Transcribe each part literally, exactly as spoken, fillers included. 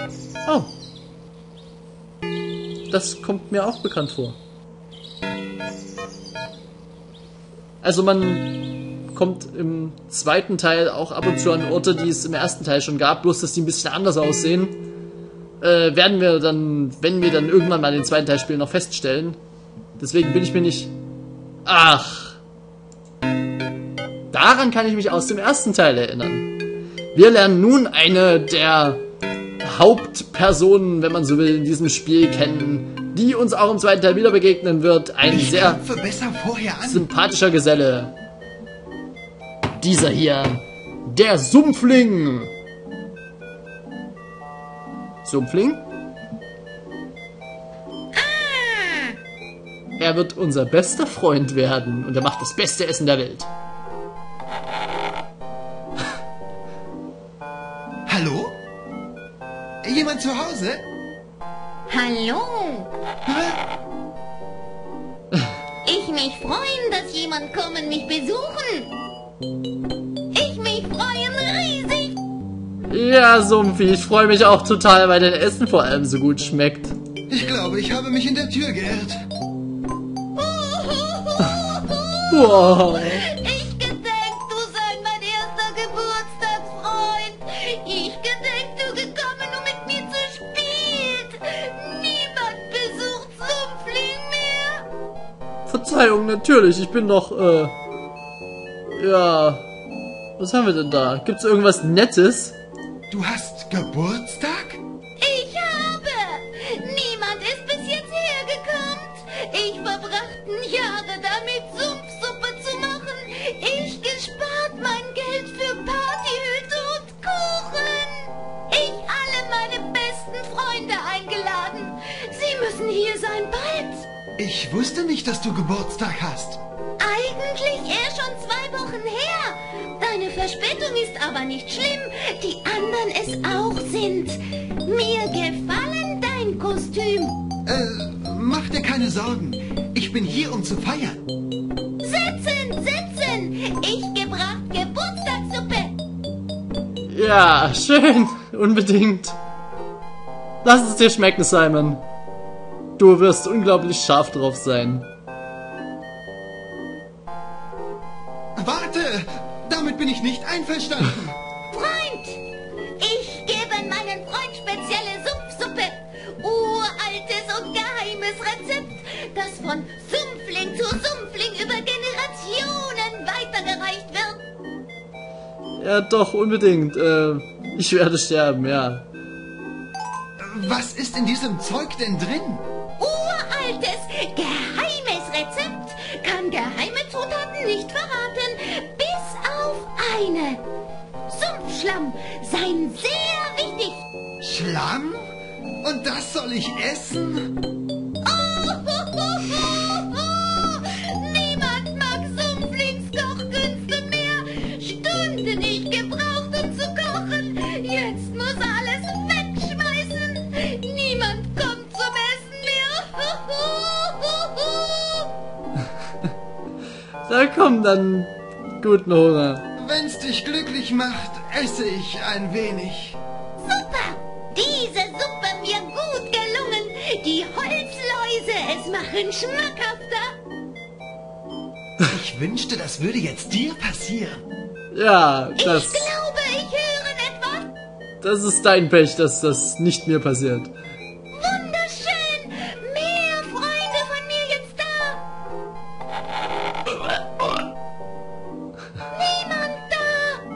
Oh. Das kommt mir auch bekannt vor. Also man kommt im zweiten Teil auch ab und zu an Orte, die es im ersten Teil schon gab, bloß dass die ein bisschen anders aussehen. Äh, werden wir dann, wenn wir dann irgendwann mal den zweiten Teil spielen, noch feststellen. Deswegen bin ich mir nicht... Ach. Daran kann ich mich aus dem ersten Teil erinnern. Wir lernen nun eine der Hauptpersonen, wenn man so will, in diesem Spiel kennen, die uns auch im zweiten Teil wieder begegnen wird. Ein ich sehr besser vorher an. sympathischer Geselle. Dieser hier. Der Sumpfling. Sumpfling? Er wird unser bester Freund werden und er macht das beste Essen der Welt. Hallo? Jemand zu Hause? Hallo. Ich mich freuen, dass jemand kommen mich besuchen. Ich mich freuen riesig. Ja, Sumpfi, ich freue mich auch total, weil dein Essen vor allem so gut schmeckt. Ich glaube, ich habe mich in der Tür geirrt. Wow. Ich gedenk, du sei mein erster Geburtstagsfreund. Ich gedenk, du gekommen, um mit mir zu spielen. Niemand besucht Sumpfling mehr. Verzeihung, natürlich, ich bin doch, äh... Ja... Was haben wir denn da? Gibt's irgendwas Nettes? Du hast Geburtstag? Ich habe. Niemand ist bis jetzt hergekommen. Ich verbrachten Jahre damit, Sumpfsuppe zu machen. Ich gespart mein Geld für Partyhüte und Kuchen. Ich alle meine besten Freunde eingeladen. Sie müssen hier sein bald. Ich wusste nicht, dass du Geburtstag hast. Eigentlich erst schon zwei Wochen her. Deine Verspätung ist aber nicht schlimm. Die anderen es auch sind. Mir gefallen dein Kostüm. Äh, mach dir keine Sorgen. Ich bin hier, um zu feiern. Sitzen, sitzen. Ich gebracht Geburtstagssuppe. Ja, schön. Unbedingt. Lass es dir schmecken, Simon. Du wirst unglaublich scharf drauf sein. Warte! Damit bin ich nicht einverstanden. Freund, ich gebe meinen Freund spezielle Sumpfsuppe. Uraltes und geheimes Rezept, das von Sumpfling zu Sumpfling über Generationen weitergereicht wird. Ja, doch, unbedingt. Äh, ich werde sterben, ja. Was ist in diesem Zeug denn drin? Uraltes, geheimes Rezept kann geheime Zutaten nicht verraten, bis auf eine. Sumpfschlamm, sein sehr wichtig. Schlamm? Und das soll ich essen? Oh, ho, ho, ho, ho. Niemand mag Sumpflings Kochkünste mehr. Stunden ich gebraucht, um zu kochen. Jetzt muss er alles wegschmeißen. Niemand kommt zum Essen mehr. Ho, ho, ho, ho. Da komm dann. Guten Hunger. Wenn's dich glücklich macht, esse ich ein wenig. Super! Diese Suppe mir gut gelungen. Die Holzläuse es machen schmackhafter. Ich wünschte, das würde jetzt dir passieren. Ja, das, Ich glaube, ich höre etwas. das ist dein Pech, dass das nicht mir passiert. Wunderschön! Mehr Freunde von mir jetzt da. Niemand da.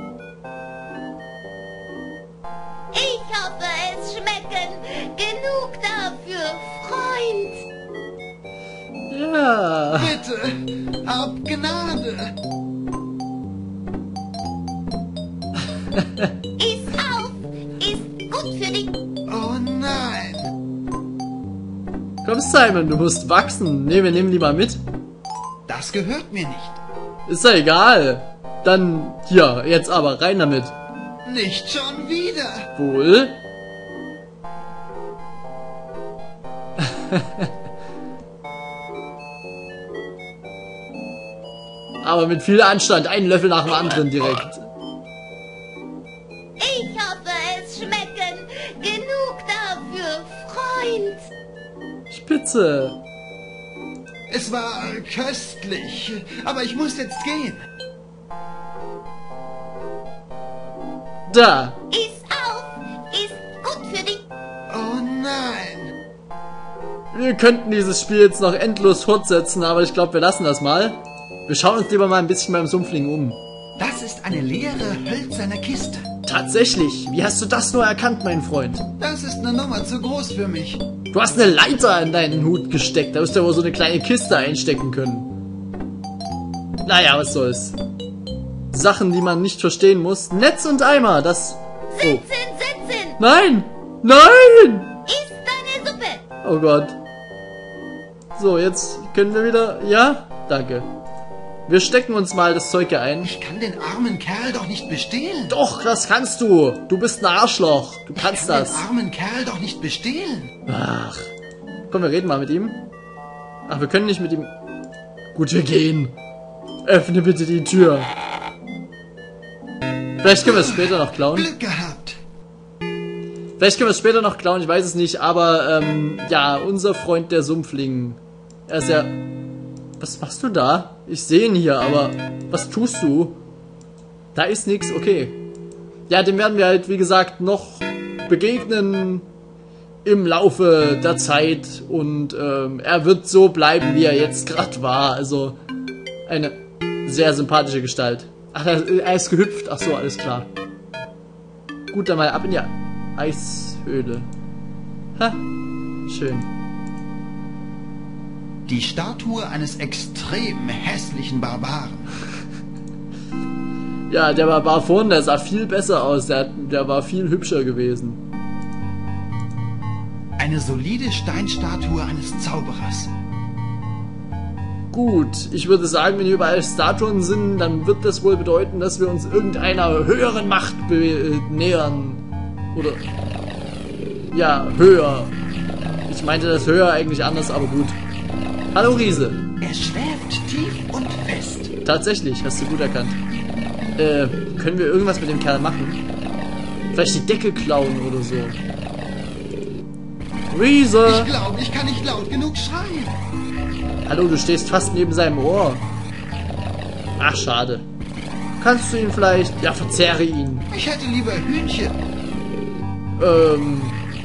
Ich hoffe, es schmecken. Genug dafür, Freund. Ja. Bitte, hab Gnade. Iss auf. Ist gut für dich. Oh nein. Komm, Simon, du musst wachsen. Ne, wir nehmen die mal mit. Das gehört mir nicht. Ist ja egal. Dann, hier, jetzt aber rein damit. Nicht schon wieder. Wohl. Aber mit viel Anstand, einen Löffel nach dem anderen direkt. Ich hoffe, es schmecken. Genug Freund. Spitze. Es war köstlich, aber ich muss jetzt gehen. Da. Iss auf. Ist gut für dich. Oh nein. Wir könnten dieses Spiel jetzt noch endlos fortsetzen, aber ich glaube, wir lassen das mal. Wir schauen uns lieber mal ein bisschen beim Sumpfling um. Das ist eine leere, hölzerne Kiste. Tatsächlich. Wie hast du das nur erkannt, mein Freund? Das ist eine Nummer zu groß für mich. Du hast eine Leiter in deinen Hut gesteckt. Da wirst du ja wohl so eine kleine Kiste einstecken können. Naja, was soll's. Sachen, die man nicht verstehen muss. Netz und Eimer, das... Oh. Sitzen, sitzen. Nein! Nein! Iss deine Suppe. Oh Gott. So, jetzt können wir wieder... Ja? Danke. Wir stecken uns mal das Zeug hier ein. Ich kann den armen Kerl doch nicht bestehlen. Doch, das kannst du. Du bist ein Arschloch. Du kannst Ich kann das. den armen Kerl doch nicht bestehlen. Ach. Komm, wir reden mal mit ihm. Ach, wir können nicht mit ihm... Gut, wir gehen. Öffne bitte die Tür. Vielleicht können wir es später noch klauen. Glück gehabt. Vielleicht können wir es später noch klauen, ich weiß es nicht. Aber, ähm, ja, unser Freund der Sumpfling. Er ist ja... Was machst du da? Ich sehe ihn hier, aber was tust du? Da ist nichts, okay. Ja, dem werden wir halt, wie gesagt, noch begegnen im Laufe der Zeit. Und ähm, er wird so bleiben, wie er jetzt gerade war. Also eine sehr sympathische Gestalt. Ach, er ist gehüpft. Ach so, alles klar. Gut, dann mal ab in die Eishöhle. Ha, schön. Die Statue eines extrem hässlichen Barbaren. Ja, der Barbar vorhin, der sah viel besser aus. Der, der war viel hübscher gewesen. Eine solide Steinstatue eines Zauberers. Gut, ich würde sagen, wenn hier überall Statuen sind, dann wird das wohl bedeuten, dass wir uns irgendeiner höheren Macht äh, nähern. Oder... Ja, höher. Ich meinte das höher eigentlich anders, aber gut. Hallo Riese. Er schläft tief und fest. Tatsächlich, hast du gut erkannt. Äh, können wir irgendwas mit dem Kerl machen? Vielleicht die Decke klauen oder so. Riese! Ich glaube, ich kann nicht laut genug schreien. Hallo, du stehst fast neben seinem Ohr. Ach, schade. Kannst du ihn vielleicht... Ja, verzehre ihn. Ich hätte lieber Hühnchen. Ähm...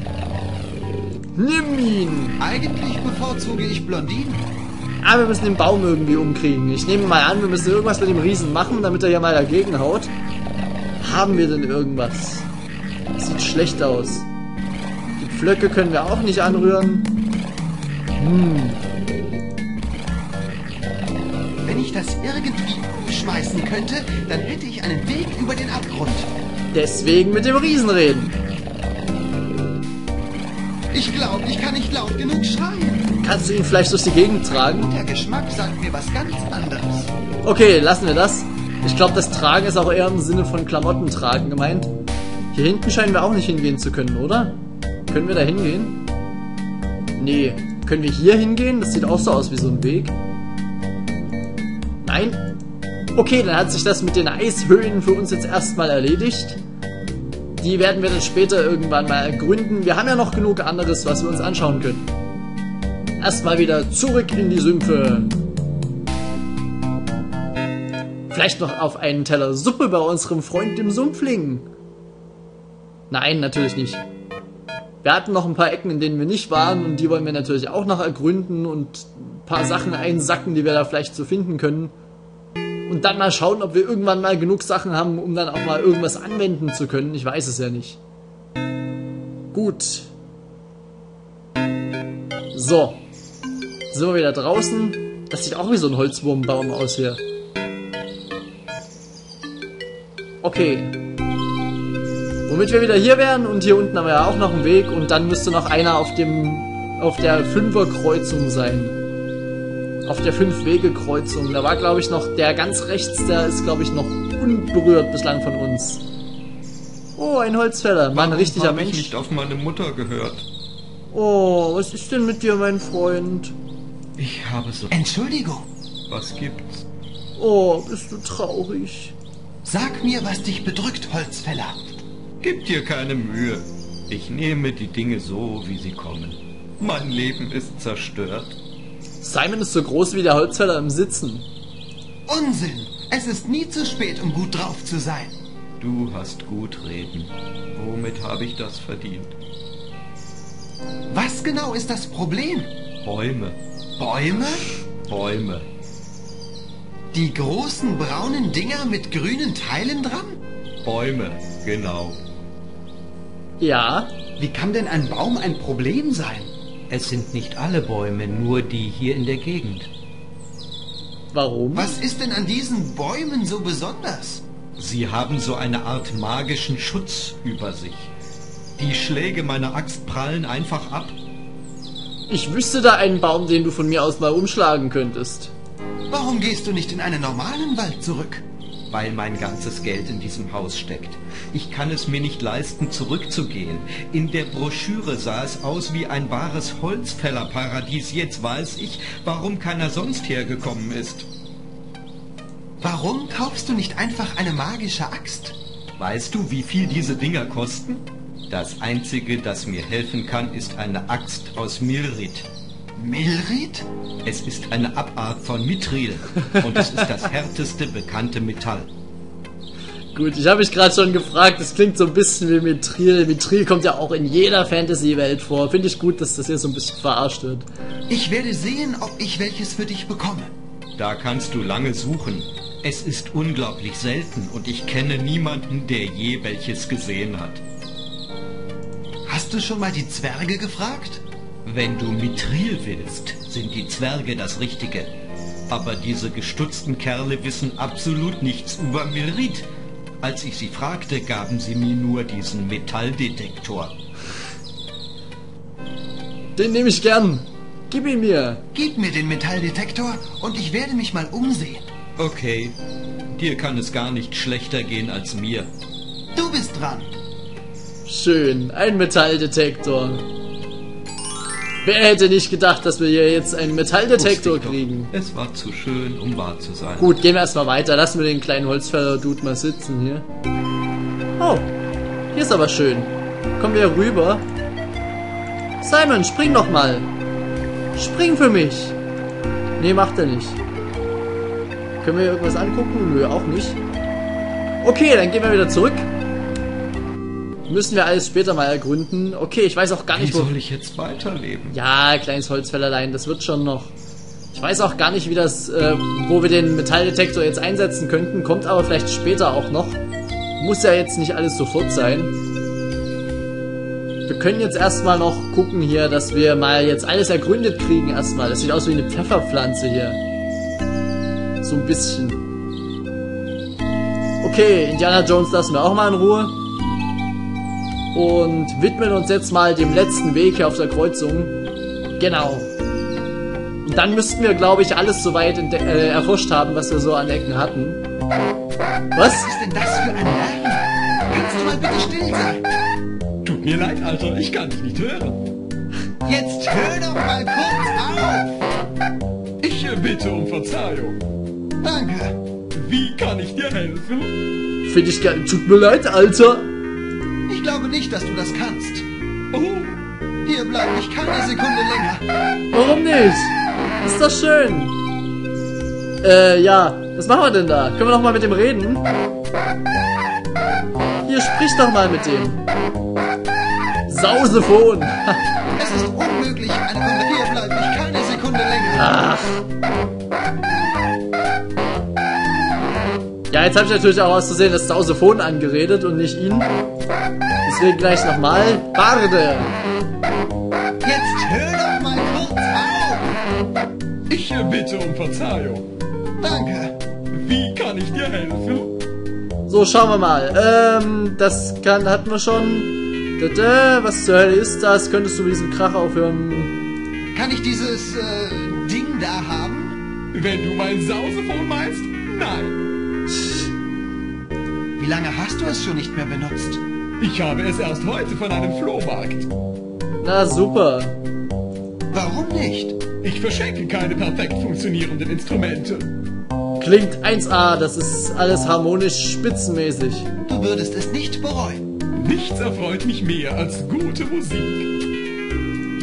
Nimm ihn! Eigentlich bevorzuge ich Blondinen. Ah, wir müssen den Baum irgendwie umkriegen. Ich nehme mal an, wir müssen irgendwas mit dem Riesen machen, damit er hier mal dagegen haut. Haben wir denn irgendwas? Sieht schlecht aus. Die Pflöcke können wir auch nicht anrühren. Hm. Wenn ich das irgendwie umschmeißen könnte, dann hätte ich einen Weg über den Abgrund. Deswegen mit dem Riesen reden. Ich glaube, ich kann nicht laut genug schreien. Kannst du ihn vielleicht durch die Gegend tragen? Der Geschmack sagt mir was ganz anderes. Okay, lassen wir das. Ich glaube, das Tragen ist auch eher im Sinne von Klamotten tragen gemeint. Hier hinten scheinen wir auch nicht hingehen zu können, oder? Können wir da hingehen? Nee. Können wir hier hingehen? Das sieht auch so aus wie so ein Weg. Nein? Okay, dann hat sich das mit den Eishöhlen für uns jetzt erstmal erledigt. Die werden wir dann später irgendwann mal ergründen. Wir haben ja noch genug anderes, was wir uns anschauen können. Erstmal wieder zurück in die Sümpfe. Vielleicht noch auf einen Teller Suppe bei unserem Freund dem Sumpfling. Nein, natürlich nicht. Wir hatten noch ein paar Ecken, in denen wir nicht waren, und die wollen wir natürlich auch noch ergründen und ein paar Sachen einsacken, die wir da vielleicht so finden können. Und dann mal schauen, ob wir irgendwann mal genug Sachen haben, um dann auch mal irgendwas anwenden zu können. Ich weiß es ja nicht. Gut. So. Sind wir wieder draußen. Das sieht auch wie so ein Holzwurmbaum aus hier. Okay. Womit wir wieder hier wären, und hier unten haben wir ja auch noch einen Weg, und dann müsste noch einer auf dem auf der Fünferkreuzung sein. Auf der Fünf-Wege-Kreuzung. Da war, glaube ich, noch der ganz rechts, der ist, glaube ich, noch unberührt bislang von uns. Oh, ein Holzfäller. Mann, ein richtiger Mensch. Ich habe nicht auf meine Mutter gehört. Oh, was ist denn mit dir, mein Freund? Ich habe so... Entschuldigung. Was gibt's? Oh, bist du traurig? Sag mir, was dich bedrückt, Holzfäller. Gib dir keine Mühe. Ich nehme die Dinge so, wie sie kommen. Mein Leben ist zerstört. Simon ist so groß wie der Holzfäller im Sitzen. Unsinn! Es ist nie zu spät, um gut drauf zu sein. Du hast gut reden. Womit habe ich das verdient? Was genau ist das Problem? Bäume. Bäume? Bäume. Die großen braunen Dinger mit grünen Teilen dran? Bäume, genau. Ja, Wie kann denn ein Baum ein Problem sein? Es sind nicht alle Bäume, nur die hier in der Gegend. warum? Was ist denn an diesen Bäumen so besonders? Sie haben so eine Art magischen Schutz über sich. Die Schläge meiner Axt prallen einfach ab. Ich wüsste da einen Baum, den du von mir aus mal umschlagen könntest. Warum gehst du nicht in einen normalen Wald zurück? Weil mein ganzes Geld in diesem Haus steckt. Ich kann es mir nicht leisten, zurückzugehen. In der Broschüre sah es aus wie ein wahres Holzfällerparadies. Jetzt weiß ich, warum keiner sonst hergekommen ist. Warum kaufst du nicht einfach eine magische Axt? Weißt du, wie viel diese Dinger kosten? Das Einzige, das mir helfen kann, ist eine Axt aus Milrit. Milrit? Es ist eine Abart von Mithril und es ist das härteste bekannte Metall. Gut, ich habe mich gerade schon gefragt, das klingt so ein bisschen wie Mithril. Mithril kommt ja auch in jeder Fantasy-Welt vor. Finde ich gut, dass das hier so ein bisschen verarscht wird. Ich werde sehen, ob ich welches für dich bekomme. Da kannst du lange suchen. Es ist unglaublich selten und ich kenne niemanden, der je welches gesehen hat. Hast du schon mal die Zwerge gefragt? Wenn du Mithril willst, sind die Zwerge das Richtige. Aber diese gestutzten Kerle wissen absolut nichts über Milrit. Als ich sie fragte, gaben sie mir nur diesen Metalldetektor. Den nehme ich gern. Gib ihn mir. Gib mir den Metalldetektor und ich werde mich mal umsehen. Okay, dir kann es gar nicht schlechter gehen als mir. Du bist dran. Schön, ein Metalldetektor. Wer hätte nicht gedacht, dass wir hier jetzt einen Metalldetektor Wusste ich doch. kriegen? Es war zu schön, um wahr zu sein. Gut, gehen wir erstmal weiter. Lassen wir den kleinen Holzfäller-Dude mal sitzen hier. Oh, hier ist aber schön. Kommen wir rüber. Simon, spring doch mal. Spring für mich. Nee, macht er nicht. Können wir irgendwas angucken? Nö, auch nicht. Okay, dann gehen wir wieder zurück. Müssen wir alles später mal ergründen. Okay, ich weiß auch gar Wie nicht, wo... soll ich jetzt weiterleben? Ja, kleines Holzfällerlein, das wird schon noch. Ich weiß auch gar nicht, wie das, äh, wo wir den Metalldetektor jetzt einsetzen könnten. Kommt aber vielleicht später auch noch. Muss ja jetzt nicht alles sofort sein. Wir können jetzt erstmal noch gucken hier, dass wir mal jetzt alles ergründet kriegen erstmal. Das sieht aus wie eine Pfefferpflanze hier. So ein bisschen. Okay, Indiana Jones lassen wir auch mal in Ruhe. Und widmen uns jetzt mal dem letzten Weg hier auf der Kreuzung. Genau. Und dann müssten wir, glaube ich, alles soweit äh, erforscht haben, was wir so an Ecken hatten. Was? Was ist denn das für ein Lärm? Kannst du mal bitte still sein? Tut mir leid, Alter, ich kann dich nicht hören. Jetzt hör doch mal kurz auf. Ich bitte um Verzeihung. Danke. Wie kann ich dir helfen? Finde ich geil. Tut mir leid, Alter. Ich glaube nicht, dass du das kannst. Oh, Hier bleibe ich keine Sekunde länger. Warum nicht? Ist doch schön. Äh, ja. Was machen wir denn da? Können wir noch mal mit dem reden? Hier, sprich doch mal mit dem. Sausephon. Es ist unmöglich, eine Kunde. Hier bleibe ich keine Sekunde länger. Ach. Ja, jetzt habe ich natürlich auch auszusehen das Sausephon angeredet und nicht ihn. Deswegen gleich nochmal. Barde. Jetzt hör doch mal kurz auf. ich bitte um Verzeihung. Danke. Wie kann ich dir helfen? So, schauen wir mal. Ähm, das kann, hatten wir schon. Dada, was zur Hölle ist das? Könntest du mit diesem Krach aufhören? Kann ich dieses äh, Ding da haben? Wenn du mein Sausephon meinst, nein. Wie lange hast du es schon nicht mehr benutzt? Ich habe es erst heute von einem Flohmarkt. Na, super. Warum nicht? Ich verschenke keine perfekt funktionierenden Instrumente. Klingt eins A, das ist alles harmonisch spitzenmäßig. Du würdest es nicht bereuen. Nichts erfreut mich mehr als gute Musik.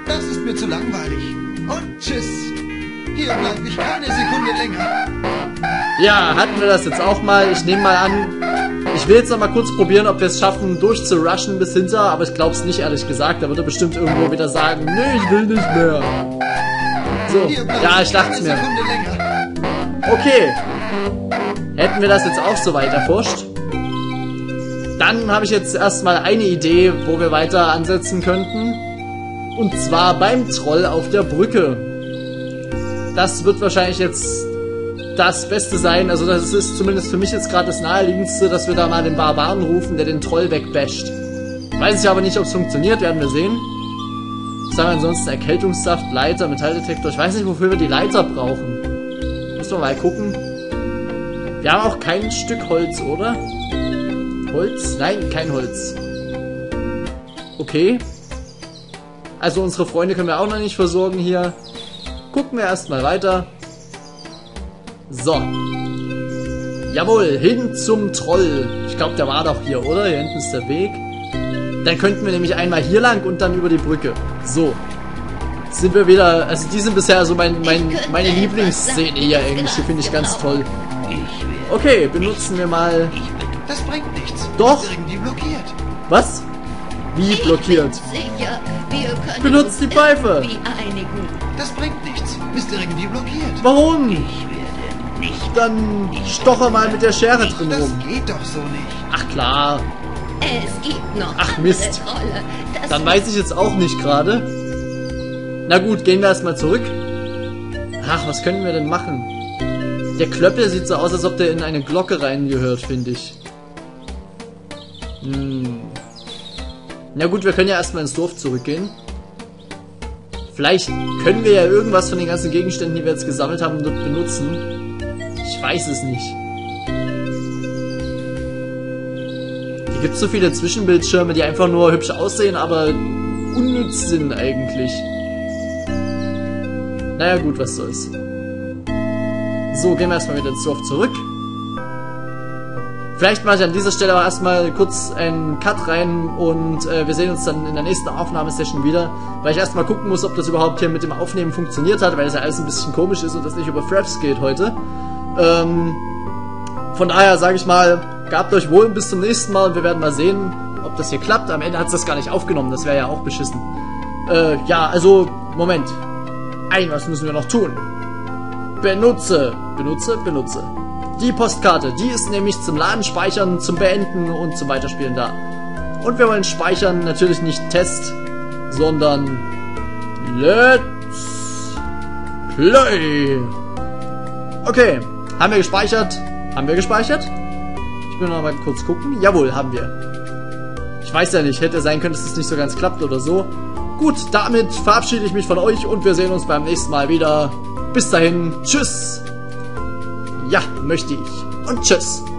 Das ist mir zu langweilig. Und tschüss. Hier bleibe ich keine Sekunde länger. Ja, hatten wir das jetzt auch mal. Ich nehme mal an, ich will jetzt noch mal kurz probieren, ob wir es schaffen, durchzurushen bis hinter, aber ich glaube es nicht, ehrlich gesagt. Da wird er bestimmt irgendwo wieder sagen, nee, ich will nicht mehr. So, ja, ich dachte es mir. Okay. Hätten wir das jetzt auch so weit erforscht, dann habe ich jetzt erstmal eine Idee, wo wir weiter ansetzen könnten. Und zwar beim Troll auf der Brücke. Das wird wahrscheinlich jetzt das Beste sein. Also das ist zumindest für mich jetzt gerade das Naheliegendste, dass wir da mal den Barbaren rufen, der den Troll wegbasht. Weiß ich aber nicht, ob es funktioniert, werden wir sehen. Was haben wir ansonsten? Erkältungssaft, Leiter, Metalldetektor. Ich weiß nicht, wofür wir die Leiter brauchen. Müssen wir mal gucken. Wir haben auch kein Stück Holz, oder? Holz? Nein, kein Holz. Okay. Also unsere Freunde können wir auch noch nicht versorgen hier. Gucken wir erstmal weiter. So. Jawohl, hin zum Troll. Ich glaube, der war doch hier, oder? Hier hinten ist der Weg. Dann könnten wir nämlich einmal hier lang und dann über die Brücke. So. Sind wir wieder... Also die sind bisher so mein, mein, meine Lieblingsszene hier eigentlich. Die finde ich ganz toll. Okay, benutzen wir mal... Das bringt nichts. Doch. Ist irgendwie blockiert. Was? Wie blockiert? Sicher, wir können Benutzt die uns Pfeife. irgendwie einigen. Das bringt nichts. Ist irgendwie blockiert. Warum? Ich werde nicht. Dann stocher mal mit der Schere drin Das rum. geht doch so nicht. Ach klar. Es gibt noch Ach, andere Mist. Trolle. Das Dann weiß ich jetzt auch nicht gerade. Na gut, gehen wir erstmal zurück. Ach, was können wir denn machen? Der Klöppel sieht so aus, als ob der in eine Glocke reingehört, finde ich. Hm. Na gut, wir können ja erstmal ins Dorf zurückgehen. Vielleicht können wir ja irgendwas von den ganzen Gegenständen, die wir jetzt gesammelt haben, dort benutzen. Ich weiß es nicht. Hier gibt es so viele Zwischenbildschirme, die einfach nur hübsch aussehen, aber unnütz sind eigentlich. Naja gut, was soll's. So, gehen wir erstmal wieder ins Dorf zurück. Vielleicht mache ich an dieser Stelle aber erstmal kurz einen Cut rein und äh, wir sehen uns dann in der nächsten Aufnahmesession wieder, weil ich erstmal gucken muss, ob das überhaupt hier mit dem Aufnehmen funktioniert hat, weil das ja alles ein bisschen komisch ist und das nicht über Fraps geht heute. Ähm, von daher sage ich mal, gehabt euch wohl bis zum nächsten Mal und wir werden mal sehen, ob das hier klappt. Am Ende hat es das gar nicht aufgenommen, das wäre ja auch beschissen. Äh, ja, also, Moment. Ein, was müssen wir noch tun? Benutze, benutze, benutze. Die Postkarte, die ist nämlich zum Laden, Speichern, zum Beenden und zum Weiterspielen da. Und wir wollen speichern, natürlich nicht Test, sondern Let's Play. Okay, haben wir gespeichert? Haben wir gespeichert? Ich will noch mal kurz gucken. Jawohl, haben wir. Ich weiß ja nicht, hätte sein können, dass es nicht so ganz klappt oder so. Gut, damit verabschiede ich mich von euch und wir sehen uns beim nächsten Mal wieder. Bis dahin, tschüss. Ja, möchte ich. Und tschüss.